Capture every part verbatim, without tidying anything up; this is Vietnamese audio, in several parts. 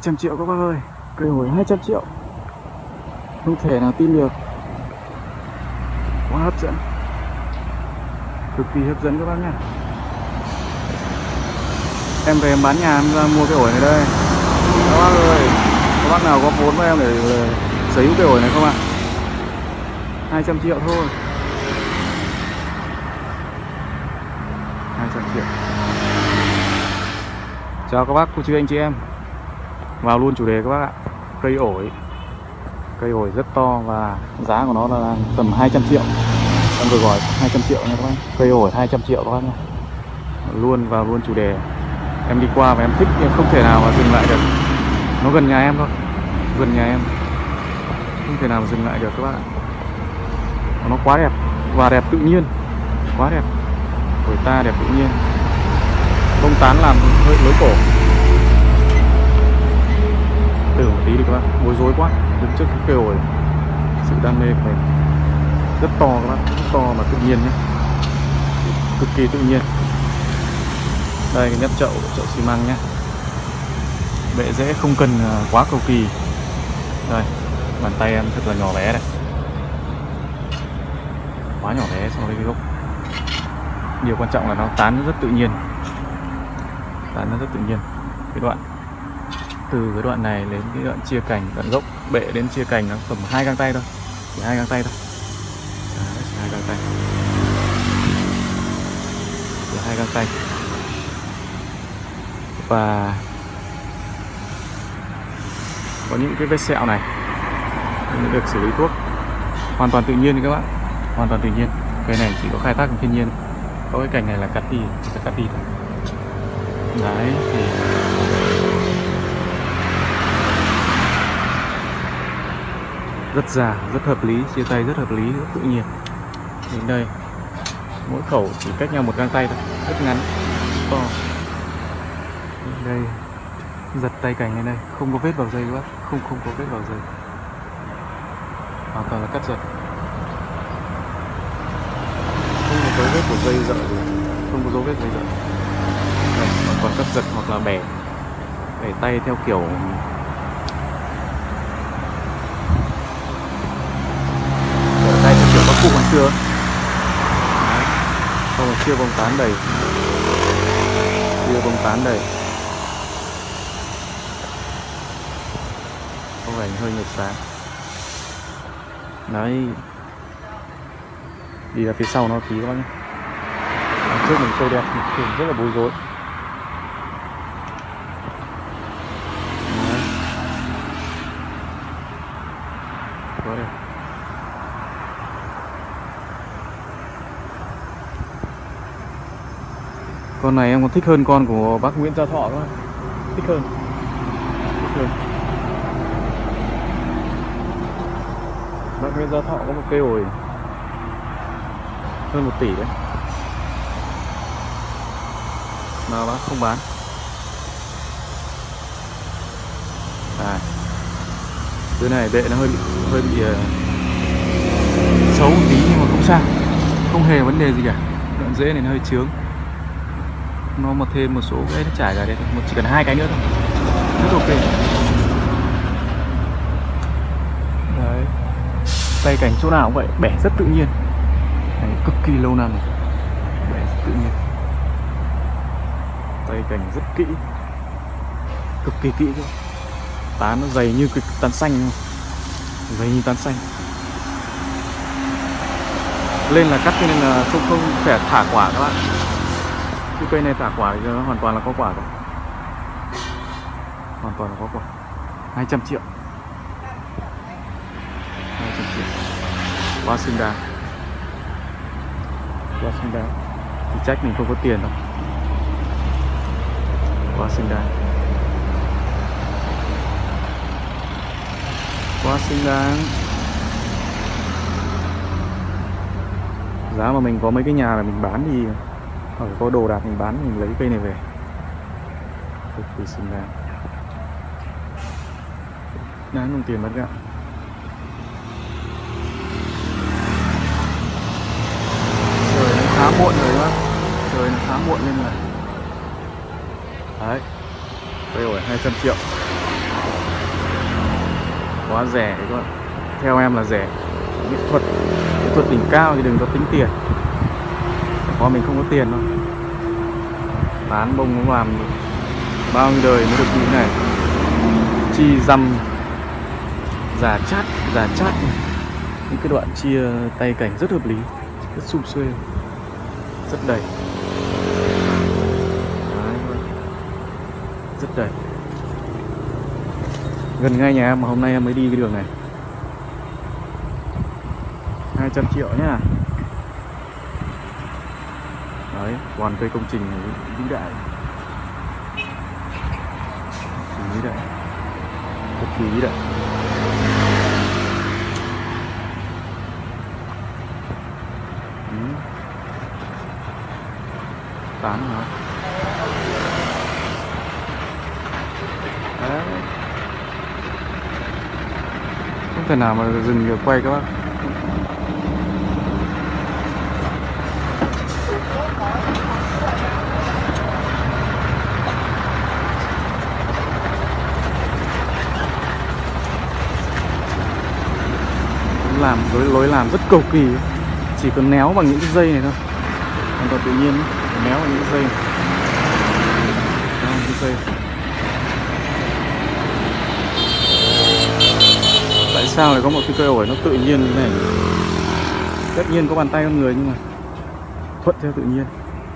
trăm triệu các bác ơi, cây ổi hai trăm triệu, không thể nào tin được, quá hấp dẫn, cực kỳ hấp dẫn các bác nhá. Em về em bán nhà em ra mua cây ổi này đây các bác ơi. Các bác nào có vốn với em để sở hữu cây ổi này không ạ? hai trăm triệu thôi, hai trăm triệu. Chào các bác, cô chú anh chị em, vào luôn chủ đề các bác ạ. Cây ổi, cây ổi rất to và giá của nó là tầm hai trăm triệu. Em vừa gọi hai trăm triệu nha các bác. Cây ổi hai trăm triệu các bác nha. Luôn vào luôn chủ đề. Em đi qua và em thích nhưng không thể nào mà dừng lại được. Nó gần nhà em thôi, gần nhà em, không thể nào mà dừng lại được các bác ạ. Nó quá đẹp và đẹp tự nhiên, quá đẹp. Ổi ta đẹp tự nhiên, bông tán làm hơi lối cổ. Từ một tí đi các bác, bối rối quá đứng trước cái cây ổi. Sự đam mê của mình rất to các bác, rất to mà tự nhiên nhé, cực kỳ tự nhiên. Đây cái nắp chậu, chậu xi măng nhé. Bệ rễ không cần quá cầu kỳ. Đây, bàn tay em thật là nhỏ bé đây, quá nhỏ bé so với cái gốc. Điều quan trọng là nó tán rất tự nhiên, tán nó rất tự nhiên. Cái đoạn từ cái đoạn này đến cái đoạn chia cành, đoạn gốc bệ đến chia cành nó tầm hai găng tay thôi, chỉ hai găng tay thôi. Đấy, hai găng tay, chỉ hai găng tay. Và có những cái vết sẹo này được xử lý thuốc hoàn toàn tự nhiên các bạn, hoàn toàn tự nhiên. Cây này chỉ có khai thác thiên nhiên, có cái cành này là cắt đi, chỉ cần cắt đi thôi. Đấy thì rất già, rất hợp lý, chia tay rất hợp lý, rất tự nhiên. Đến đây mỗi khẩu chỉ cách nhau một găng tay thôi, rất ngắn, to. Đến đây giật tay cành lên đây, không có vết vào dây các bác, không không có vết vào dây, hoàn toàn là cắt giật, không có dấu vết của dây dợ gì, không có dấu vết dây dợ. Đây, hoàn toàn cắt giật hoặc là bẻ, bẻ tay theo kiểu bẻ tay theo kiểu các cụ ngày xưa. Đấy, không là chia bông tán đầy, chia bông tán đầy. Có vẻ hơi ngược sáng. Đấy, đi ra phía sau nó tí các bác nhé. Đằng trước mình cây đẹp thì rất là bối rối. Đấy, quá đẹp. Con này em còn thích hơn con của bác Nguyễn Gia Thọ thôi, thích hơn, thích hơn. Bác Nguyễn Gia Thọ có một cây ổi hơn một tỷ đấy mà bác không bán. À, cái này bệ nó hơi bị, hơi bị uh, xấu một tí nhưng mà không sao, không hề vấn đề gì cả. Đoạn rễ này nó hơi chướng, nó mà thêm một số cái nó trải ra đây thôi, một chỉ cần hai cái nữa thôi, rất ok. Đấy, tay cành chỗ nào cũng vậy, bẻ rất tự nhiên. Đấy, cực kỳ lâu năm, bẻ rất tự nhiên, tay cành rất kỹ, cực kỳ kỹ cơ. Tán nó dày như cái tán xanh, dày như tán xanh. Lên là cắt cho nên là không không phải thả quả các bạn. Cái cây này thả quả thì nó hoàn toàn là có quả rồi, hoàn toàn là có quả. Hai trăm triệu, hai trăm triệu, quá xứng đáng, quá xứng đáng. Thì trách mình không có tiền đâu, quá xứng đáng, quá xứng đáng. Giá mà mình có mấy cái nhà là mình bán đi, hoặc có đồ đạc mình bán, mình lấy cây này về, cực kỳ xứng đáng, đáng đồng tiền mất gạo. Trời nó khá muộn rồi đó, trời nó khá muộn nên là đấy, cây ổi hai trăm triệu. quá rẻ các bạn. Theo em là rẻ. Nghệ thuật, nghệ thuật đỉnh cao thì đừng có tính tiền. Có mình không có tiền đâu. Bán bông nó làm bao nhiêu đời mới được như thế này. Chi dăm giả chát, giả chát. Những cái đoạn chia tay cảnh rất hợp lý, rất sum xuê, rất đầy. Đấy, rất đầy. Gần ngay nhà em mà hôm nay em mới đi cái đường này. Hai trăm triệu nhá. Đấy, toàn cây công trình vĩ đại. Vĩ đại. Cực kỳ vĩ đại. Ừ. Tán hả? Đấy. Không thể nào mà dừng được quay các bác. Làm lối, lối làm rất cầu kỳ, chỉ cần néo bằng những cái dây này thôi, hoàn toàn tự nhiên, néo bằng những cái dây này. Đó, cái dây. Tại sao lại có một cái cây ổi nó tự nhiên như thế này? Tất nhiên có bàn tay con người nhưng mà thuận theo tự nhiên.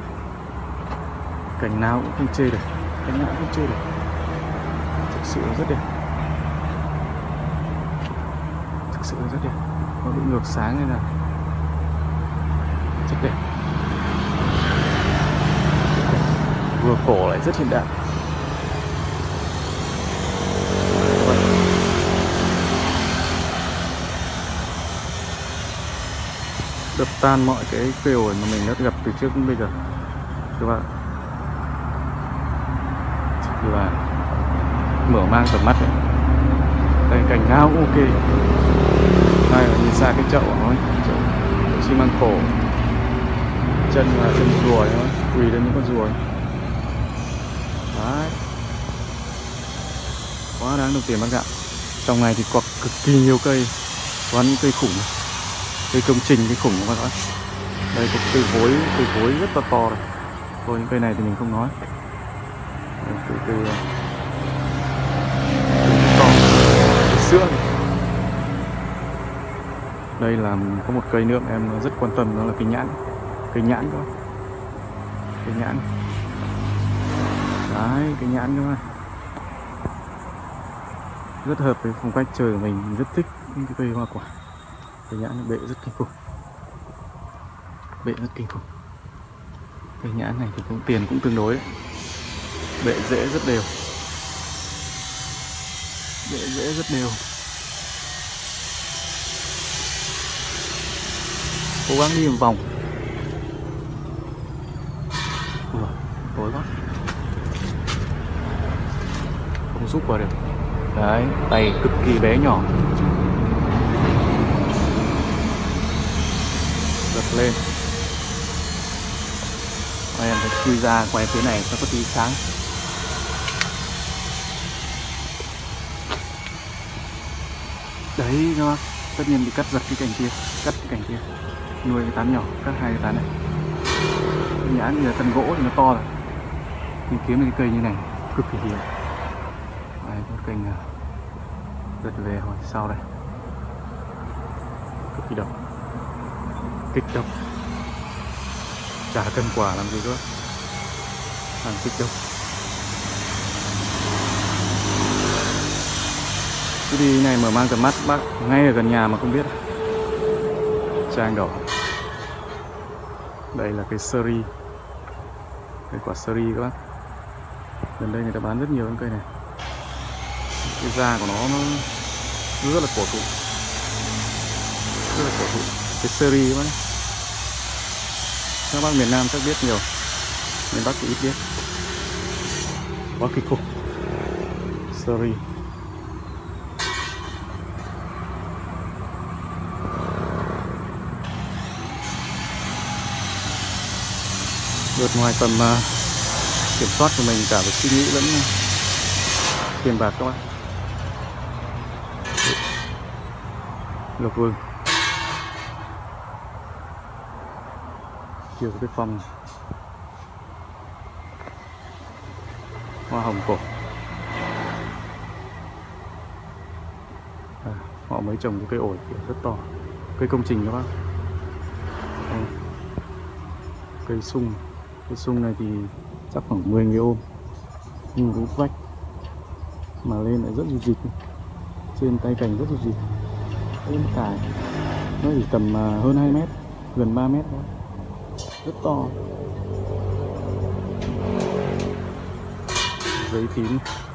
Cảnh nào cũng không chê được, cảnh nào cũng không chê được. Thực sự rất đẹp. Thực sự rất đẹp. Nó bị ngược sáng nên là rất đẹp. Vừa cổ lại rất hiện đại. Đập tan mọi cái cây ổi mà mình đã gặp từ trước đến bây giờ các bạn. Thật là mở mang tầm mắt này. Đây, cảnh nào cũng ok. Đây là nhìn xa cái chậu của nó, chậu xi măng cổ. Chân là chân rùa nó quỳ lên những con rùa. Đấy. Quá đáng đồng tiền bác ạ. Trong này thì có cực kỳ nhiều cây. Có những cây khủng, cây công trình, cây khủng các bạn. Đây có cây vối, cây vối rất là to này. Thôi những cây này thì mình không nói. Đây, cây cây to, cây sữa này. Đây là có một cây nữa em rất quan tâm, đó là cây nhãn. Cây nhãn đó. Cây nhãn. Đấy, cây nhãn các bạn. Rất hợp với phong cách trời của mình, mình rất thích những cái cây hoa quả. Cây nhãn bệ rất kinh khủng. Bệ rất kinh khủng. Cây nhãn này thì cũng tiền cũng tương đối đấy. Bệ rễ rất đều. Bệ rễ rất đều. Cố gắng đi một vòng. Ủa, tối quá. Không giúp vào được. Đấy, tay cực kỳ bé nhỏ. Giật lên. Và em phải chui ra quay phía này cho có tí sáng. Đấy các bác, tất nhiên bị cắt giật cái cành kia, cắt cái cành kia, nuôi cái tán nhỏ, cắt hai cái tán này. Cái nhãn như là thân gỗ thì nó to rồi, nhưng kiếm được cái cây như này cực kỳ hiếm. Đấy, có cây giật về hồi sau đây, cực kỳ độc, kích độc, chả cân quả làm gì cơ, làm kích độc. Cứ đi này mở mang tầm mắt bác ngay ở gần nhà mà không biết. Trang đỏ. Đây là cây seri. Cây quả seri các bác. Gần đây người ta bán rất nhiều những cây này. Cái da của nó nó rất là cổ thụ. Rất là cổ thụ. Cái seri các bác. Các bác miền Nam chắc biết nhiều, miền Bắc thì ít biết. Quá kinh khủng. Seri. Vượt ngoài tầm uh, kiểm soát của mình cả về suy nghĩ lẫn tiền bạc các bạn. Lộc Vương. Chiều cái phong hoa hồng cổ. À, họ mới trồng cái cây ổi kiểu rất to, cây công trình các bác. Đây. Cây sung, cây sung này thì chắc khoảng mười người ôm, nhưng cái vách mà lên lại rất là dịt, trên tay cành rất là dịt. Cái cải nó chỉ tầm hơn hai mét, gần ba mét thôi, rất to. Giấy tím.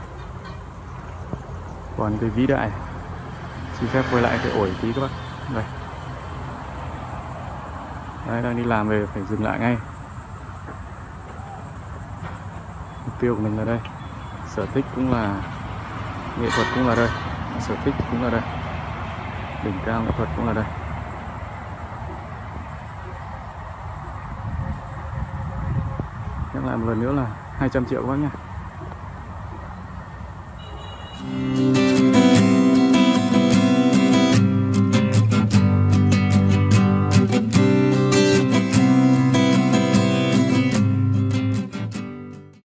Còn cây vĩ đại, xin phép quay lại cái ổi tí các bác. Đây, đấy, đang đi làm về phải dừng lại ngay. Mục tiêu của mình là đây, sở thích cũng là nghệ thuật, cũng là đây, sở thích cũng là đây, đỉnh cao nghệ thuật cũng là đây. Nhắc lại một lần nữa là hai trăm triệu các bác nhé.